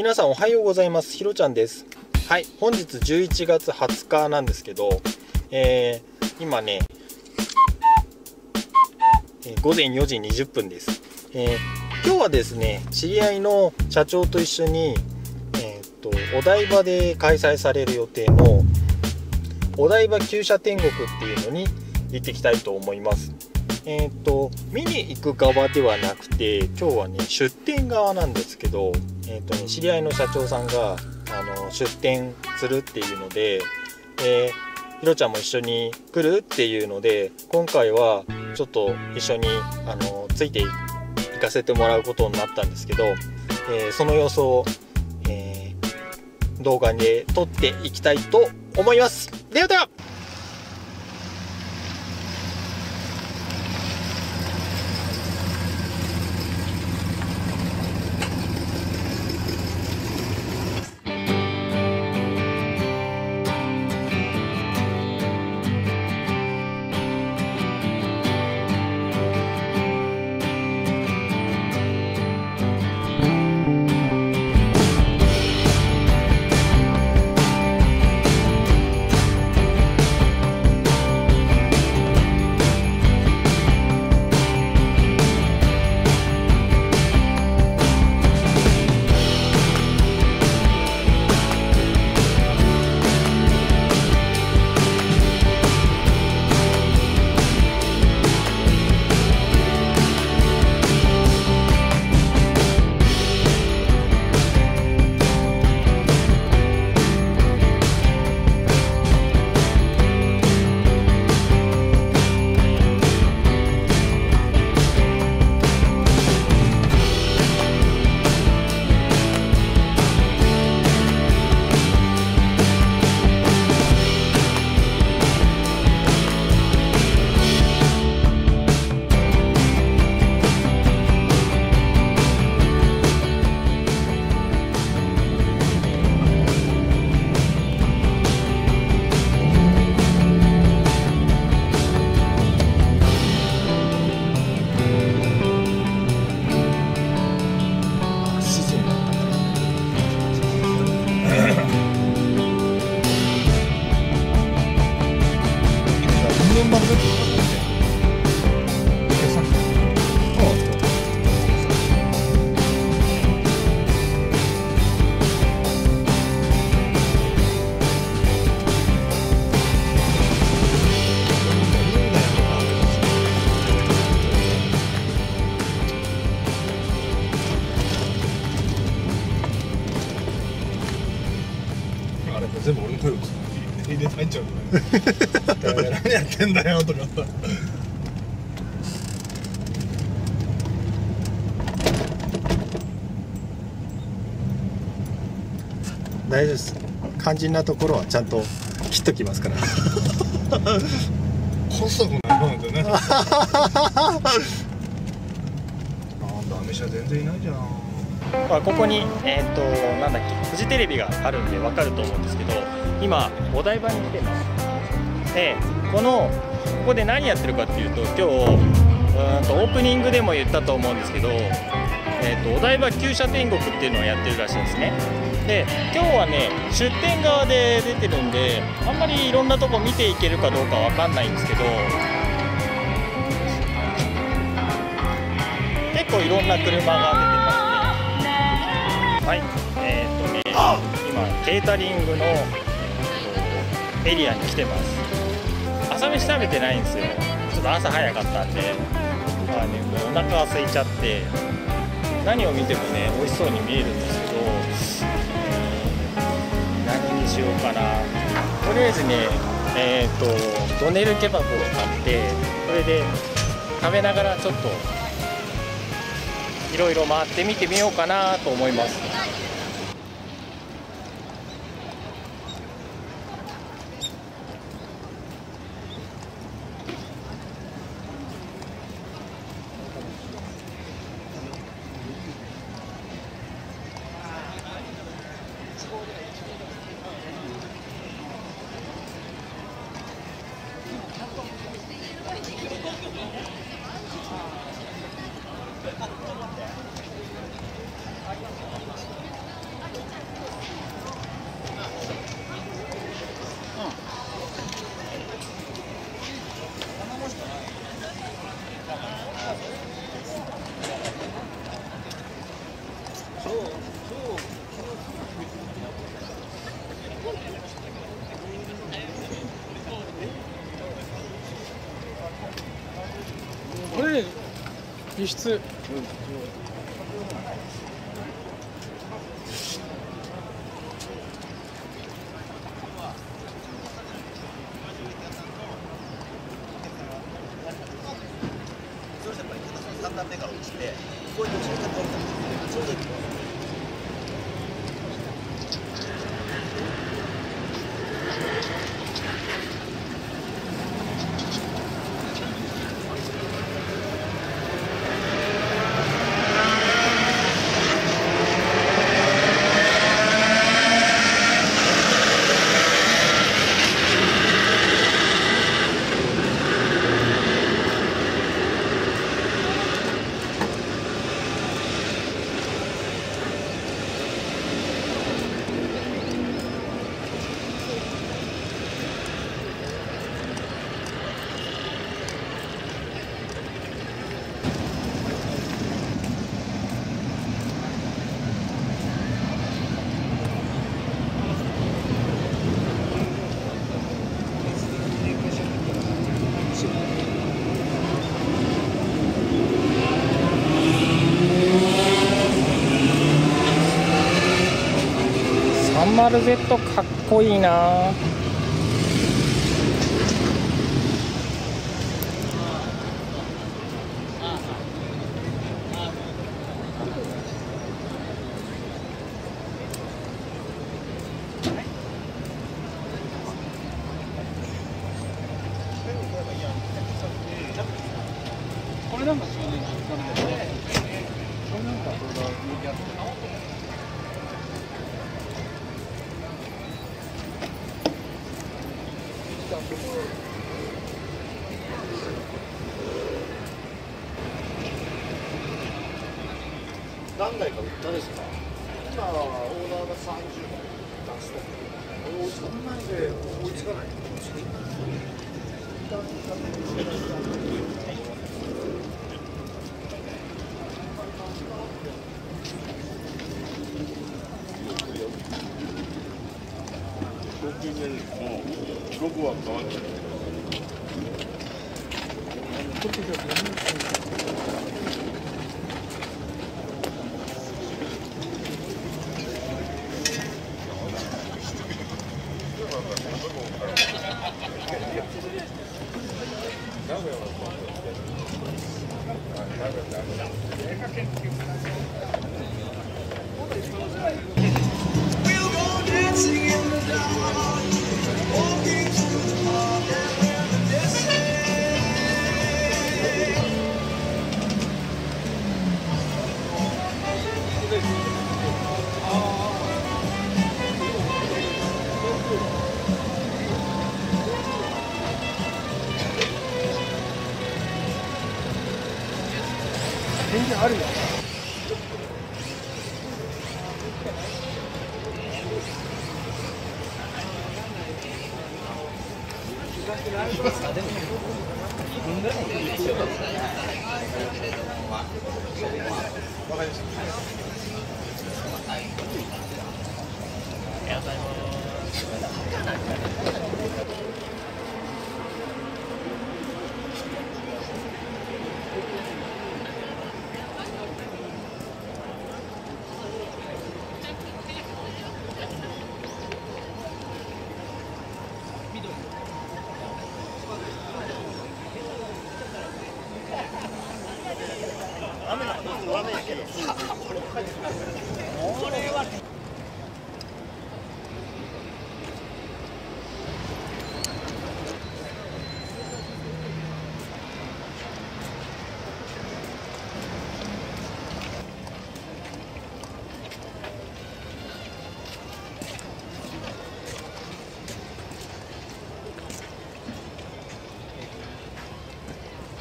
皆さんおはようございます。ひろちゃんです。はい、本日11月20日なんですけど、今ね、午前4時20分です。今日はですね、知り合いの社長と一緒に、お台場で開催される予定のお台場厩舎天国っていうのに行ってきたいと思います。見に行く側ではなくて、今日はね出店側なんですけど、知り合いの社長さんが出店するっていうので、ひろちゃんも一緒に来るっていうので、今回はちょっと一緒について行かせてもらうことになったんですけど、その様子を、動画で撮っていきたいと思います。ではでは。 全部俺の声を入れて入っちゃうから何やってんだよとかさ。 大丈夫です。肝心なところはちゃんと切っときますから。 コストコなんだよね。なんだアメ車全然いないじゃん。 ここに、なんだっけ、フジテレビがあるんで分かると思うんですけど、今お台場に来てます。でここで何やってるかっていうと、今日オープニングでも言ったと思うんですけど、お台場厩舎天国っていうのをやってるらしいんですね。で今日はね出店側で出てるんで、あんまりいろんなとこ見ていけるかどうかわかんないんですけど、結構いろんな車が出てますね。はい、今ケータリングのエリアに来てます。朝飯食べてないんですよ。ちょっと朝早かったんで、もうお腹が空いちゃって、何を見てもね美味しそうに見えるんですけど、何にしようかな。とりあえずねドネルケバブを買って、それで食べながらちょっといろいろ回ってみてみようかなと思います。 これ輸出。 3段目から落ちて、こういう後ろから取れたんですよ。ちょうどいい。 30Z かっこいいな。これなんか収納に使わないと。これなんかこれが人気あって。 何台か売ったですか。今はオーダーが30台出すと。そんなにで追いつかない。 ロゴは変わってない。 全然あるよ。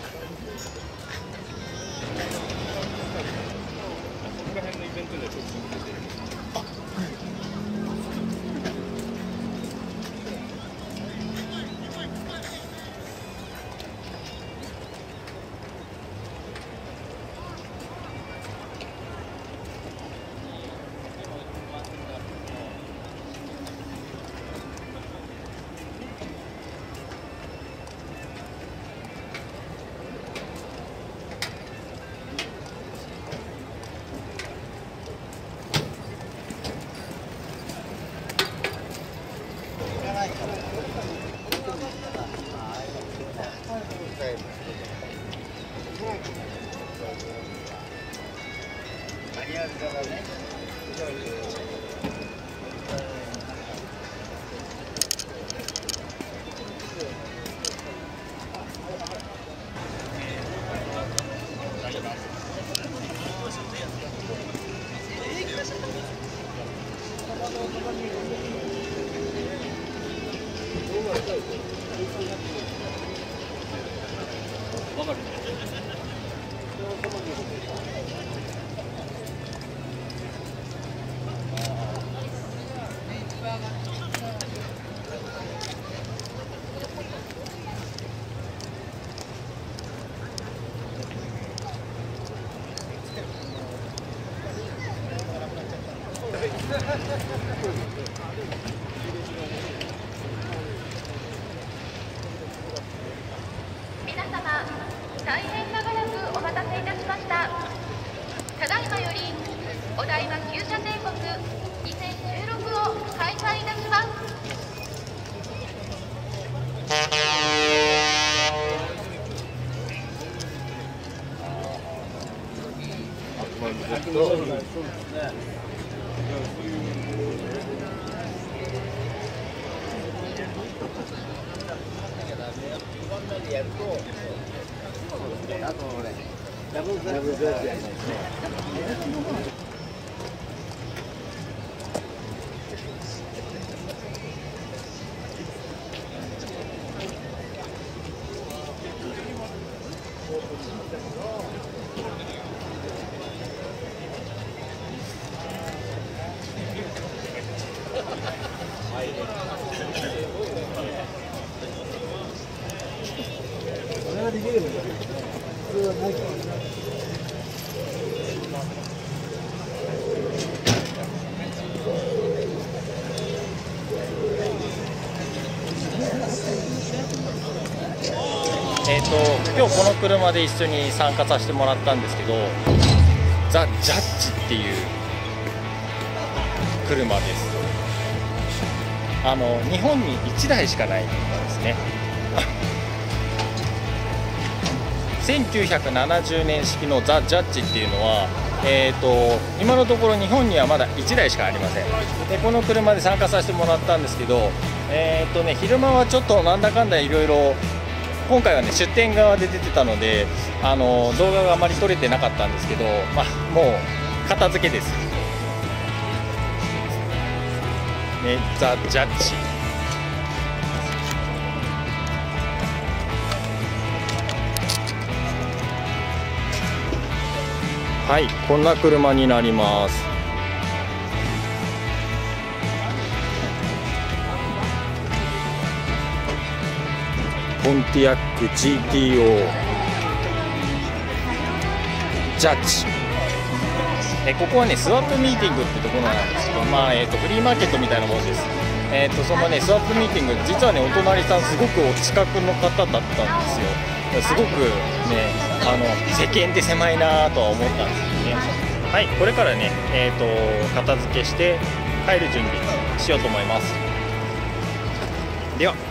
ここら辺のイベントでちょっとわかる。 皆様、大変長らくお待たせいたしました。ただいまよりお台場旧車帝国2016を開催いたします。 今日この車で一緒に参加させてもらったんですけど、ザ・ジャッジっていう車です。日本に1台しかない車ですね。1970年式のザ・ジャッジっていうのは、今のところ日本にはまだ1台しかありません。でこの車で参加させてもらったんですけど、昼間はちょっとなんだかんだいろいろ、今回はね出店側で出てたので動画があまり撮れてなかったんですけど、まあ、もう片付けですね。ザ・ジャッジはい、こんな車になります。ポンティアック GTO ジャッジ。ここはねスワップミーティングってところなんですけど、フリーマーケットみたいなものです。そのねスワップミーティング、実はねお隣さんすごくお近くの方だったんですよ。すごくね世間って狭いなとは思ったんですけどね。はい、これからね片付けして帰る準備しようと思います。では。